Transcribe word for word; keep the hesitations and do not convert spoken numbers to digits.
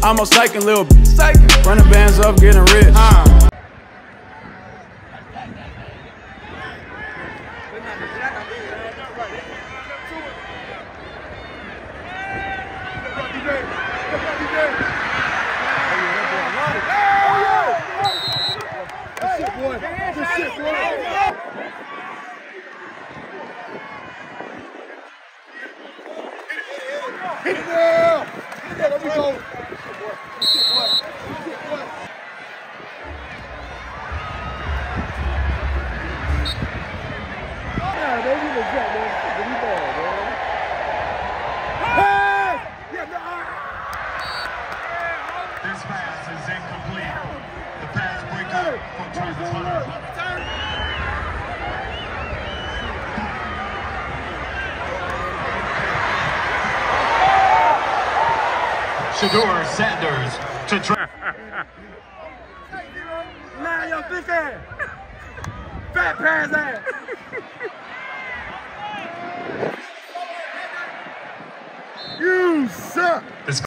I'm a psyching little bitch. Running bands up, getting rich. Uh. Hit it now! Hit it, let me go! Yeah, baby, let's go, man. Give me ball, man. Hey! Yeah, no. This pass is incomplete. The pass break up from Travis Hunter. Shador Sanders to try. Man, your big ass. Fat pass ass. You suck.